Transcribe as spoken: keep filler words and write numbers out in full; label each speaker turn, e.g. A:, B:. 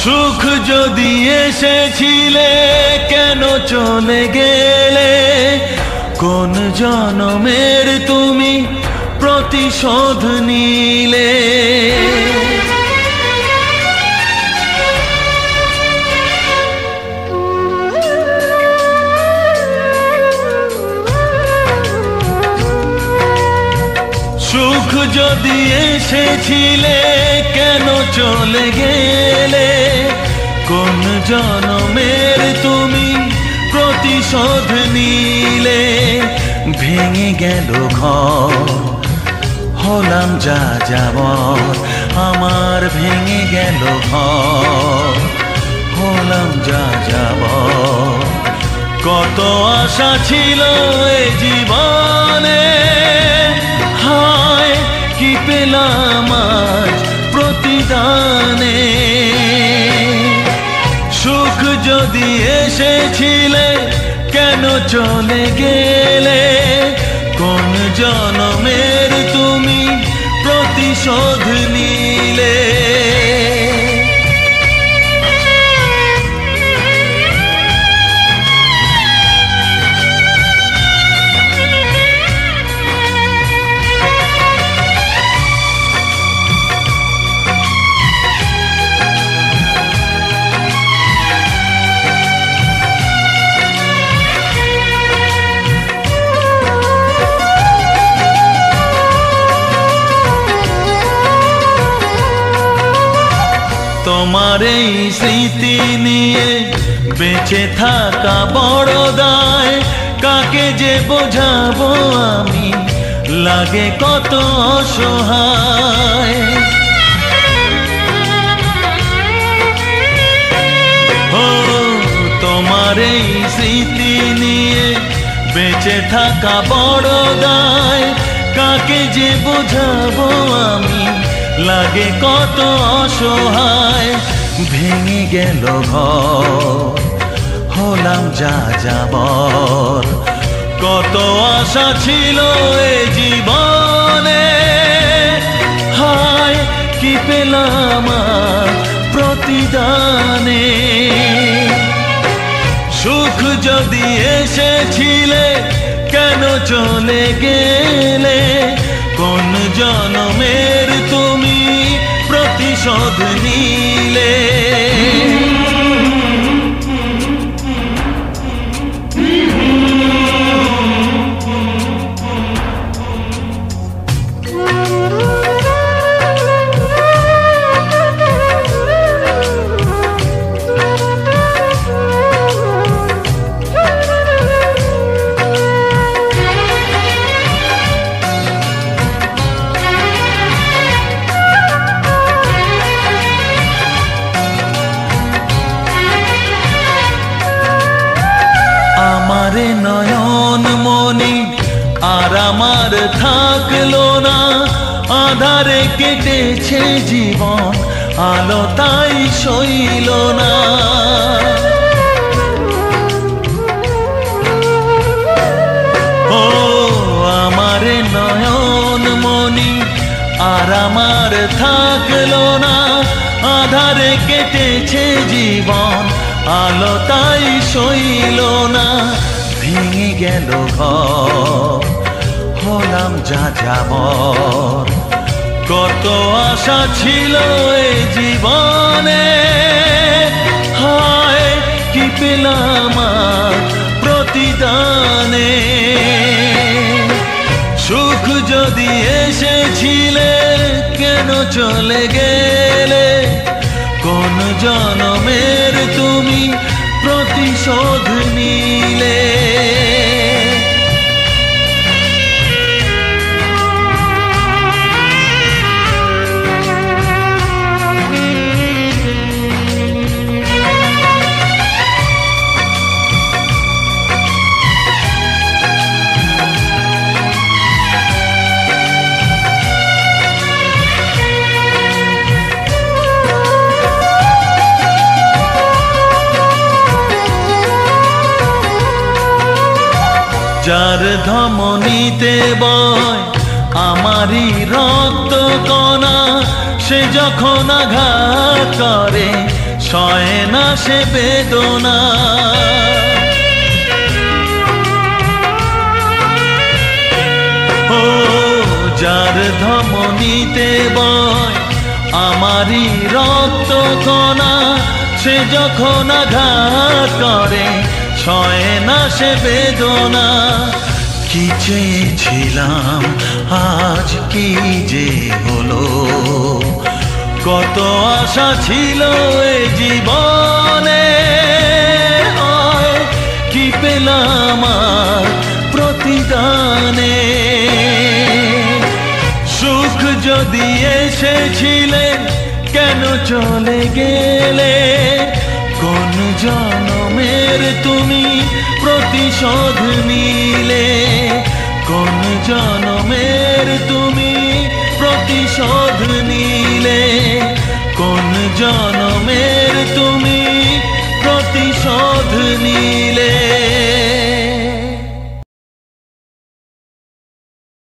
A: সুখ যদি এসেছিলে কেন চলে গেলে, কোন জনমের তুমি প্রতিশোধ নিলে। সুখ যদি এসেছিলে কেন চলে গেলে, কোন জনমের তুমি প্রতিশোধ নিলে। ভেঙে গেল ঘর হলাম যা যাবর, আমার ভেঙে গেল ঘর হলাম যা যাবর। কত আশা ছিল এ জীবনে, হায় কি পেলাম আজ প্রতিদানে। সুখ যদি এসেছিলে কেন চলে গেলে, কোন জনমের তুমি প্রতিশোধ নিলে। তোমার এই স্মৃতি নিয়ে বেঁচে থাকা বড় দায়, কাকে যে বোঝাবো আমি লাগে কত অসহায়। ও তোমার এই স্মৃতি নিয়ে বেঁচে থাকা বড় দায়, কাকে যে বোঝাবো আমি লাগে কত অসহায়। ভেঙে গেল ঘর হলাম যা যাবর, কত আশা ছিল এ জীবনে, হায় কি পেলাম প্রতিদানে। সুখ যদি এসেছিলে কেন চলে গেলে, কোন জনমের তুমি প্রতিশোধ নিলে। আমারে নয়ন মনি আর আমার থাকলো না, আধারে কেটেছে জীবন আলো তাই সইল না। ও আমারে নয়ন মনি আর আমার থাকলো না, আধারে কেটেছে জীবন আলো তাই সইল না। ভেঙে গেল ঘর হলাম যা যাবর, কত আশা ছিল এ জীবনে, হায় কি পেলাম প্রতিদানে। সুখ যদি এসেছিলে কেন চলে গেলে, কোন জনমের তুমি প্রতিশোধ নিলে। যার ধমনীতে বয় আমারই রক্ত কণা, সে যখন আঘাত করে সয় না সে বেদনা। ও যার ধমনীতে বয় আমারই রক্ত কণা, সে যখন আঘাত করে সয় না সে বেদনা। কি চেয়েছিলাম আজ কি যে হলো, কত আশা ছিল এ জীবনে, কি পেলাম আর প্রতিদানে। সুখ যদি এসেছিলে কেন চলে গেলে, কোন জনমের তুমি প্রতিশোধ নিলে, কোন জনমের তুমি প্রতিশোধ নিলে, কোন জনমের তুমি প্রতিশোধ নিলে।